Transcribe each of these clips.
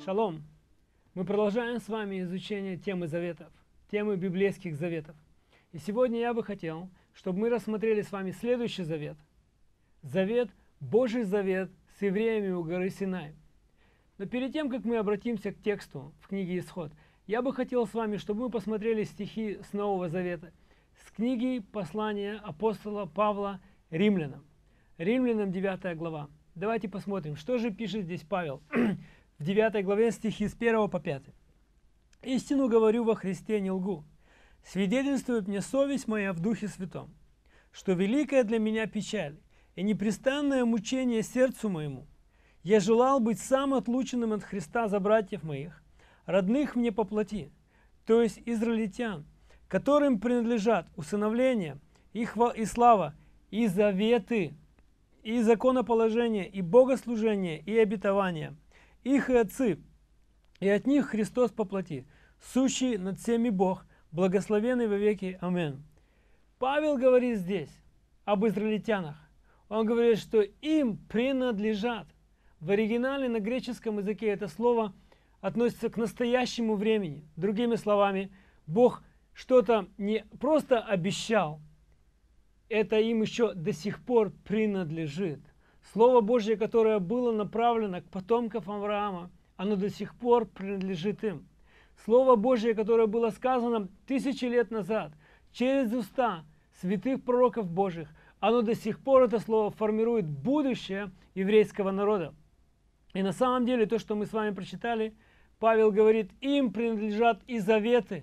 Шалом! Мы продолжаем с вами изучение темы заветов, темы библейских заветов. И сегодня я бы хотел, чтобы мы рассмотрели с вами следующий завет. Завет, Божий завет с евреями у горы Синай. Но перед тем, как мы обратимся к тексту в книге Исход, я бы хотел с вами, чтобы мы посмотрели стихи с Нового Завета, с книги послания апостола Павла Римлянам. Римлянам 9 глава. Давайте посмотрим, что же пишет здесь Павел в 9 главе стихи с 1 по 5. «Истину говорю во Христе, не лгу. Свидетельствует мне совесть моя в Духе Святом, что великая для меня печаль и непрестанное мучение сердцу моему. Я желал быть сам отлученным от Христа за братьев моих, родных мне по плоти, то есть израильтян, которым принадлежат усыновление, и слава, и заветы, и законоположение, и богослужение, и обетование, их и отцы, и от них Христос по плоти, сущий над всеми Бог, благословенный во веки. Аминь». Павел говорит здесь об израильтянах. Он говорит, что им принадлежат. В оригинале на греческом языке это слово относится к настоящему времени. Другими словами, Бог что-то не просто обещал, это им еще до сих пор принадлежит. Слово Божье, которое было направлено к потомкам Авраама, оно до сих пор принадлежит им. Слово Божье, которое было сказано тысячи лет назад через уста святых пророков Божьих, оно до сих пор, это слово, формирует будущее еврейского народа. И на самом деле, то, что мы с вами прочитали, Павел говорит, им принадлежат и заветы.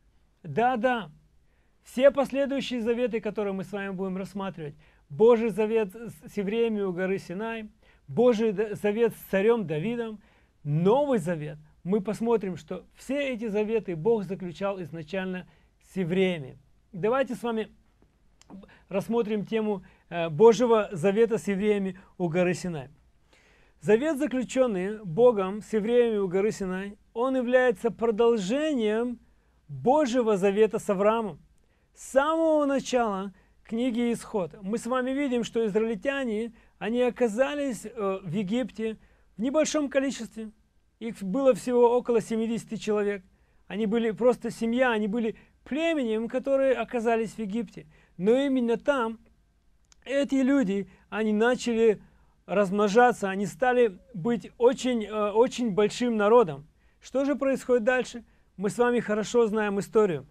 Да-да, все последующие заветы, которые мы с вами будем рассматривать, Божий завет с евреями у горы Синай, Божий завет с царем Давидом, Новый завет, мы посмотрим, что все эти заветы Бог заключал изначально с евреями. Давайте с вами рассмотрим тему Божьего завета с евреями у горы Синай. Завет, заключенный Богом с евреями у горы Синай, он является продолжением Божьего завета с Авраамом. С самого начала книги Исход мы с вами видим, что израильтяне, они оказались в Египте в небольшом количестве. Их было всего около 70 человек. Они были просто семья, они были племенем, которые оказались в Египте. Но именно там эти люди, они начали размножаться, они стали быть очень большим народом. Что же происходит дальше? Мы с вами хорошо знаем историю.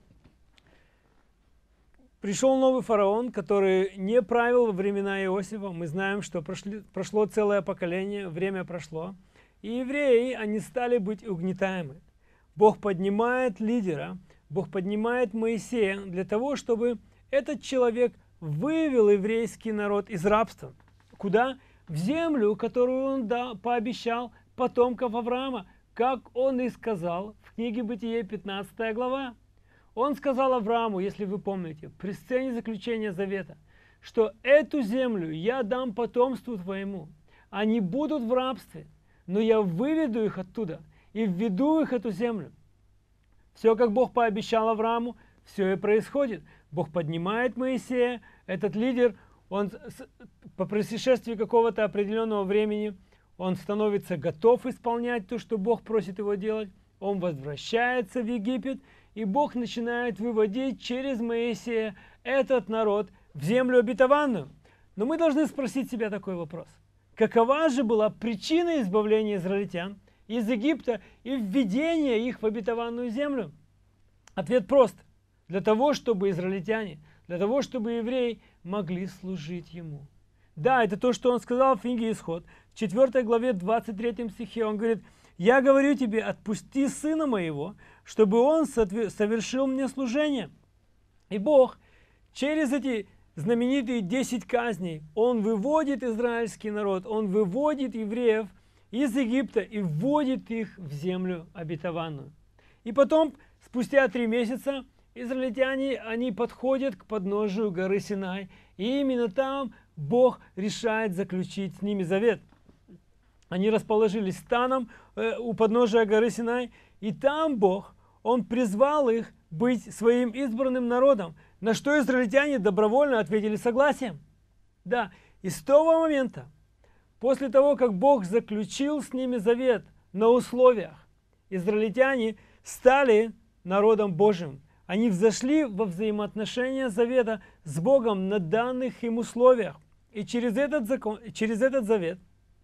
Пришел новый фараон, который не правил во времена Иосифа. Мы знаем, что прошло целое поколение, время прошло. И евреи, они стали быть угнетаемы. Бог поднимает лидера, Бог поднимает Моисея для того, чтобы этот человек вывел еврейский народ из рабства. Куда? В землю, которую он пообещал потомкам Авраама, как он и сказал в книге Бытие 15 глава. Он сказал Аврааму, если вы помните, при сцене заключения завета, что эту землю я дам потомству твоему. Они будут в рабстве, но я выведу их оттуда и введу их эту землю. Все, как Бог пообещал Аврааму, все и происходит. Бог поднимает Моисея, этот лидер, он по прошествии какого-то определенного времени, он становится готов исполнять то, что Бог просит его делать. Он возвращается в Египет, и Бог начинает выводить через Моисея этот народ в землю обетованную. Но мы должны спросить себя такой вопрос. Какова же была причина избавления израильтян из Египта и введения их в обетованную землю? Ответ прост. Для того, чтобы израильтяне, для того, чтобы евреи могли служить Ему. Да, это то, что Он сказал в книге Исход, в 4 главе 23 стихе. Он говорит, «Я говорю тебе, отпусти сына моего, чтобы он совершил мне служение». И Бог через эти знаменитые 10 казней, Он выводит израильский народ, Он выводит евреев из Египта и вводит их в землю обетованную. И потом, спустя 3 месяца, израильтяне, они подходят к подножию горы Синай, и именно там Бог решает заключить с ними завет. Они расположились станом у подножия горы Синай, и там Бог, Он призвал их быть своим избранным народом, на что израильтяне добровольно ответили согласием. Да, и с того момента, после того, как Бог заключил с ними завет на условиях. Израильтяне стали народом Божьим. Они взошли во взаимоотношения завета с Богом на данных им условиях. И через этот завет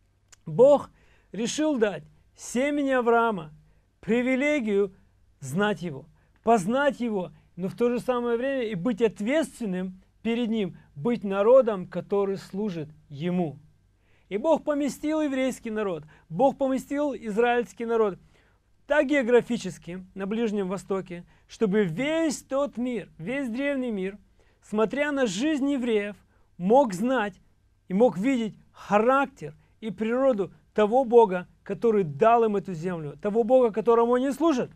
Бог решил дать семени Авраама привилегию знать Его, познать Его, но в то же самое время и быть ответственным перед Ним, быть народом, который служит Ему. И Бог поместил еврейский народ, Бог поместил израильский народ так географически на Ближнем Востоке, чтобы весь тот мир, весь древний мир, смотря на жизнь евреев, мог знать и мог видеть характер и природу того Бога, который дал им эту землю, того Бога, которому они служат.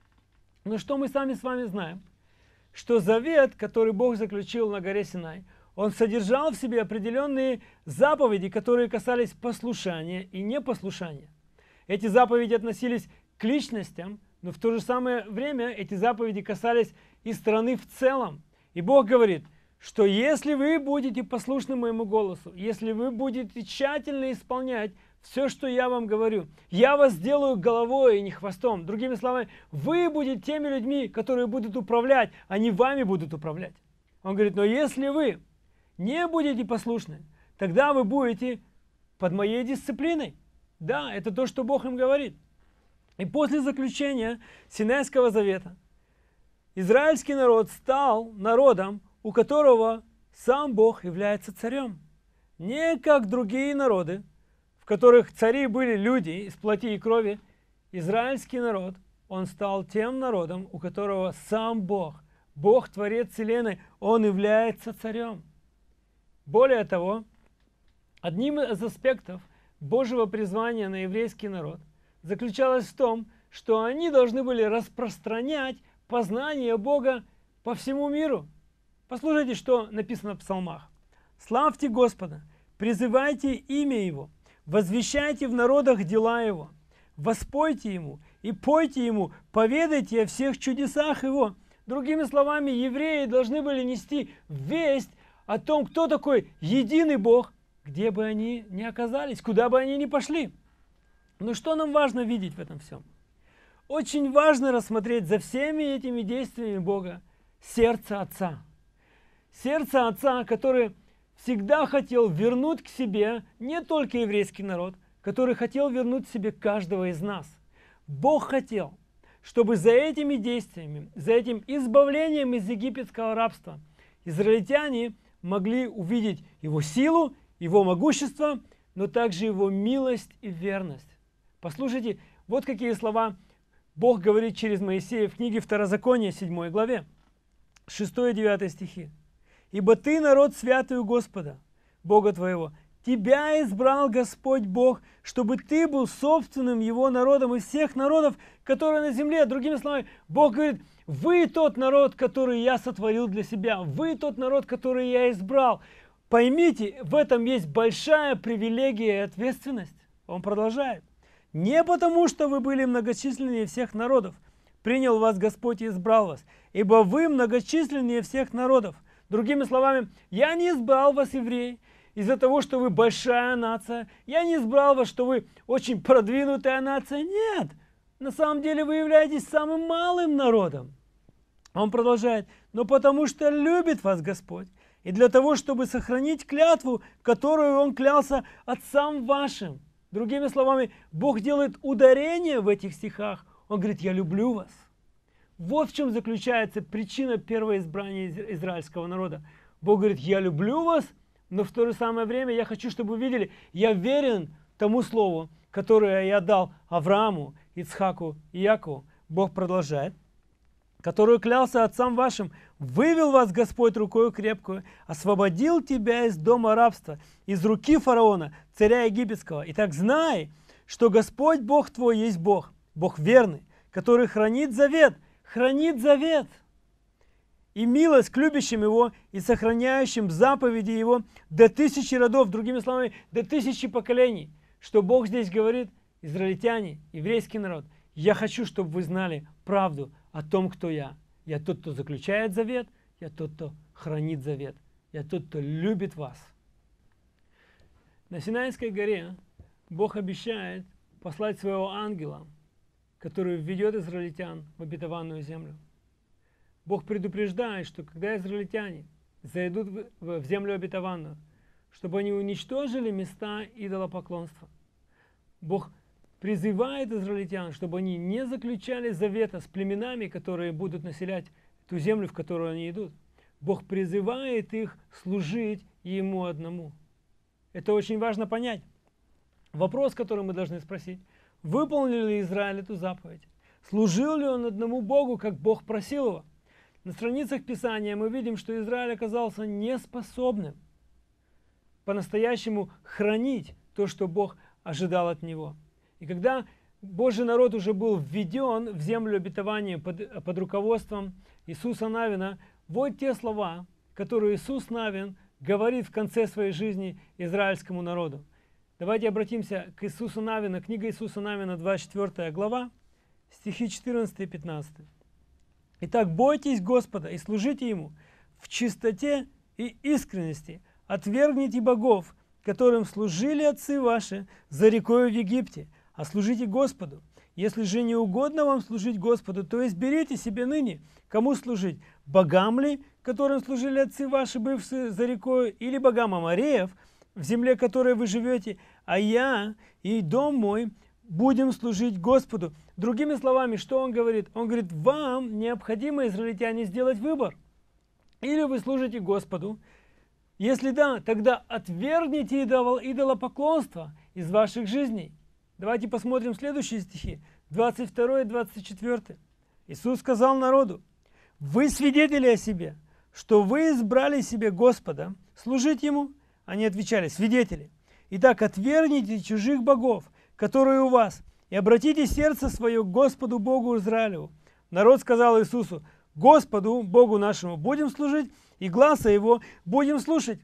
Но что мы сами с вами знаем? Что завет, который Бог заключил на горе Синай, он содержал в себе определенные заповеди, которые касались послушания и непослушания. Эти заповеди относились к личностям, но в то же самое время эти заповеди касались и страны в целом. И Бог говорит, что если вы будете послушны моему голосу, если вы будете тщательно исполнять все, что я вам говорю, я вас сделаю головой и не хвостом. Другими словами, вы будете теми людьми, которые будут управлять, а не вами будут управлять. Он говорит, но если вы не будете послушны, тогда вы будете под моей дисциплиной. Да, это то, что Бог им говорит. И после заключения Синайского завета израильский народ стал народом, у которого сам Бог является царем. Не как другие народы, в которых цари были люди из плоти и крови. Израильский народ, он стал тем народом, у которого сам Бог, Бог, Творец Вселенной, он является царем. Более того, одним из аспектов Божьего призвания на еврейский народ заключалось в том, что они должны были распространять познание Бога по всему миру. Послушайте, что написано в псалмах. «Славьте Господа, призывайте имя Его, возвещайте в народах дела Его, воспойте Ему и пойте Ему, поведайте о всех чудесах Его». Другими словами, евреи должны были нести весть о том, кто такой единый Бог, где бы они ни оказались, куда бы они ни пошли. Но что нам важно видеть в этом всем? Очень важно рассмотреть за всеми этими действиями Бога сердце Отца. Сердце Отца, который всегда хотел вернуть к себе не только еврейский народ, который хотел вернуть к себе каждого из нас. Бог хотел, чтобы за этими действиями, за этим избавлением из египетского рабства израильтяне могли увидеть Его силу, Его могущество, но также Его милость и верность. Послушайте, вот какие слова Бог говорит через Моисея в книге Второзакония, 7 главе, 6-9 стихи. «Ибо ты народ святый у Господа, Бога твоего, тебя избрал Господь Бог, чтобы ты был собственным Его народом из всех народов, которые на земле». Другими словами, Бог говорит, вы тот народ, который я сотворил для себя, вы тот народ, который я избрал. Поймите, в этом есть большая привилегия и ответственность. Он продолжает. «Не потому, что вы были многочисленнее всех народов, принял вас Господь и избрал вас, ибо вы многочисленнее всех народов». Другими словами, я не избрал вас, евреи, из-за того, что вы большая нация. Я не избрал вас, что вы очень продвинутая нация. Нет, на самом деле вы являетесь самым малым народом. Он продолжает. «Но потому что любит вас Господь, и для того, чтобы сохранить клятву, которую Он клялся отцам вашим». Другими словами, Бог делает ударение в этих стихах. Он говорит, я люблю вас. Вот в чем заключается причина первого избрания израильского народа. Бог говорит, я люблю вас, но в то же самое время я хочу, чтобы вы видели, я верен тому слову, которое я дал Аврааму, Ицхаку и Якову. Бог продолжает. «Которую клялся отцам вашим, вывел вас Господь рукою крепкую, освободил тебя из дома рабства, из руки фараона, царя египетского. Итак, знай, что Господь Бог твой есть Бог, Бог верный, который хранит завет, и милость к любящим Его и сохраняющим заповеди Его до 1000 родов». Другими словами, до 1000 поколений. Что Бог здесь говорит, израильтяне, еврейский народ, я хочу, чтобы вы знали правду о том, кто я. Я тот, кто заключает завет, я тот, кто хранит завет, я тот, кто любит вас. На Синайской горе Бог обещает послать своего ангела, который введет израильтян в обетованную землю. Бог предупреждает, что когда израильтяне зайдут в землю обетованную, чтобы они уничтожили места идолопоклонства. Бог призывает израильтян, чтобы они не заключали завета с племенами, которые будут населять ту землю, в которую они идут. Бог призывает их служить Ему одному. Это очень важно понять. Вопрос, который мы должны спросить: выполнил ли Израиль эту заповедь? Служил ли он одному Богу, как Бог просил его? На страницах Писания мы видим, что Израиль оказался неспособным по-настоящему хранить то, что Бог ожидал от него. И когда Божий народ уже был введен в землю обетования под руководством Иисуса Навина, вот те слова, которые Иисус Навин говорит в конце своей жизни израильскому народу. Давайте обратимся к Иисусу Навина, книга Иисуса Навина, 24 глава, стихи 14 и 15. «Итак, бойтесь Господа и служите Ему в чистоте и искренности, отвергните богов, которым служили отцы ваши за рекою в Египте, а служите Господу. Если же не угодно вам служить Господу, то изберите себе ныне, кому служить, богам ли, которым служили отцы ваши, бывшие за рекою, или богам амореев, в земле, которой вы живете, а я и дом мой будем служить Господу». Другими словами, что он говорит? Он говорит: вам необходимо, израильтяне, сделать выбор. Или вы служите Господу. Если да, тогда отвергните идолопоклонство из ваших жизней. Давайте посмотрим следующие стихи, 22 и 24. Иисус сказал народу: вы свидетели о себе, что вы избрали себе Господа, служить Ему. Они отвечали: свидетели. Итак, отвергните чужих богов, которые у вас, и обратите сердце свое к Господу Богу Израилеву. Народ сказал Иисусу: Господу Богу нашему будем служить, и гласа Его будем слушать.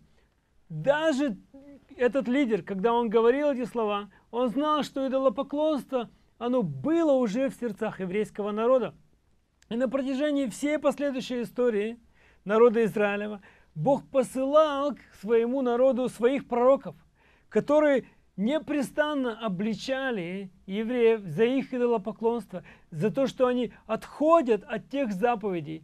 Даже этот лидер, когда он говорил эти слова, он знал, что идолопоклонство, оно было уже в сердцах еврейского народа. И на протяжении всей последующей истории народа Израилева Бог посылал к своему народу своих пророков, которые непрестанно обличали евреев за их идолопоклонство, за то, что они отходят от тех заповедей,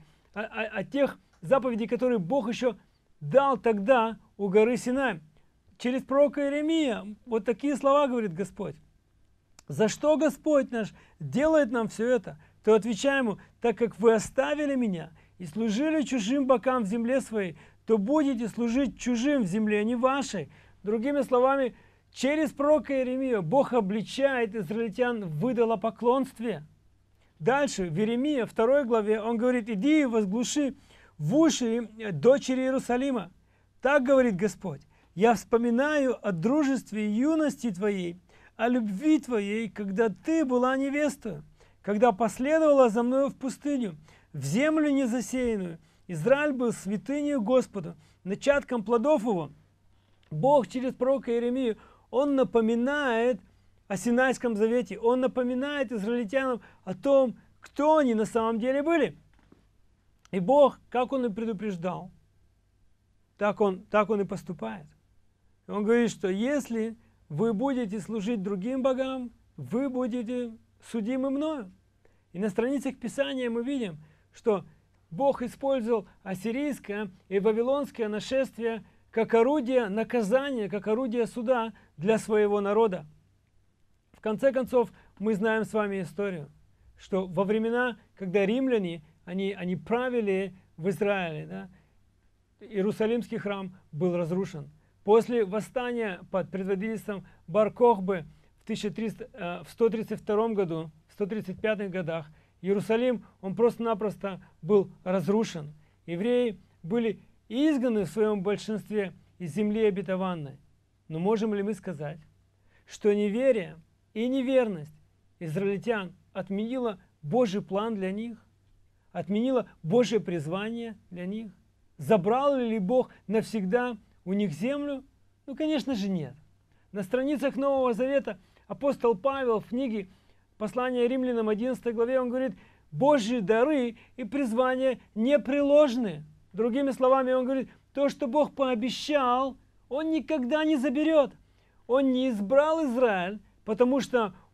которые Бог еще дал тогда у горы Синай. Через пророка Иеремия вот такие слова говорит Господь: «За что Господь наш делает нам все это?» То отвечаем ему: «Так как вы оставили меня и служили чужим богам в земле своей, то будете служить чужим в земле, а не вашей». Другими словами, через пророка Иеремию Бог обличает израильтян в идолопоклонстве. Дальше, в Иеремии 2 главе, он говорит: «Иди и возглуши в уши дочери Иерусалима. Так говорит Господь: я вспоминаю о дружестве юности твоей, о любви твоей, когда ты была невестою, когда последовала за мною в пустыню, в землю незасеянную. Израиль был святынею Господу, начатком плодов его». Бог через пророка Иеремию, он напоминает о Синайском завете, он напоминает израильтянам о том, кто они на самом деле были. И Бог, как он и предупреждал, так он и поступает. Он говорит, что если вы будете служить другим богам, вы будете судимы мною. И на страницах Писания мы видим, что Бог использовал ассирийское и вавилонское нашествие как орудие наказания, как орудие суда для своего народа. В конце концов, мы знаем с вами историю, что во времена, когда римляне, они правили в Израиле, да, Иерусалимский храм был разрушен. После восстания под предводительством Бар-Кохбы в 132 году, в 135 годах, Иерусалим, он просто-напросто был разрушен. Евреи были изгнаны в своем большинстве из земли обетованной. Но можем ли мы сказать, что неверие и неверность израильтян отменила Божий план для них? Отменила Божье призвание для них? Забрал ли Бог навсегда у них землю? Ну, конечно же, нет. На страницах Нового Завета апостол Павел в книге Послания римлянам 11 главе, он говорит: Божьи дары и призвания непреложны. Другими словами, он говорит, то, что Бог пообещал, Он никогда не заберет. Он не избрал Израиль, потому что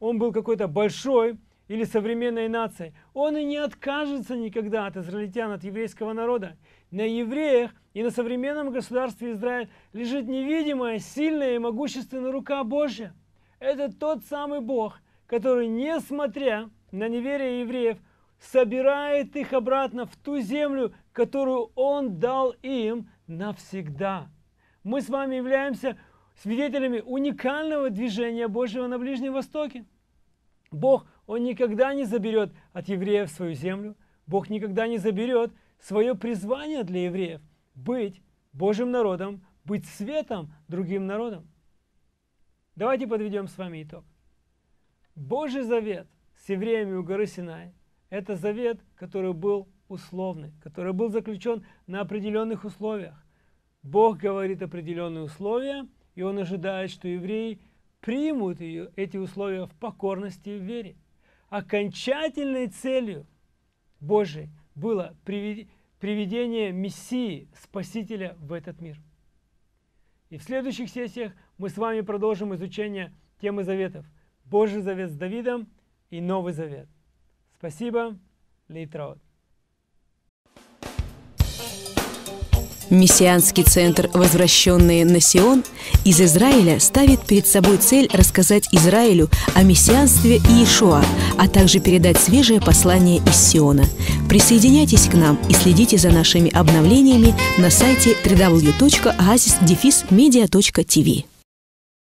он был какой-то большой или современной нацией, он и не откажется никогда от израильтян, от еврейского народа. На евреях и на современном государстве Израиль лежит невидимая, сильная и могущественная рука Божья. Это тот самый Бог, который, несмотря на неверие евреев, собирает их обратно в ту землю, которую Он дал им навсегда. Мы с вами являемся свидетелями уникального движения Божьего на Ближнем Востоке. Бог, Он никогда не заберет от евреев свою землю. Бог никогда не заберет свое призвание для евреев – быть Божьим народом, быть светом другим народам. Давайте подведем с вами итог. Божий завет с евреями у горы Синай – это завет, который был условный, который был заключен на определенных условиях. Бог говорит определенные условия, и Он ожидает, что евреи примут эти условия в покорности и в вере. Окончательной целью Божией было приведение Мессии, Спасителя в этот мир. И в следующих сессиях мы с вами продолжим изучение темы заветов. Божий завет с Давидом и Новый завет. Спасибо. Лейтраут. Мессианский центр «Возвращенные на Сион» из Израиля ставит перед собой цель рассказать Израилю о мессианстве Иешуа, а также передать свежее послание из Сиона. Присоединяйтесь к нам и следите за нашими обновлениями на сайте www.oasismedia.tv.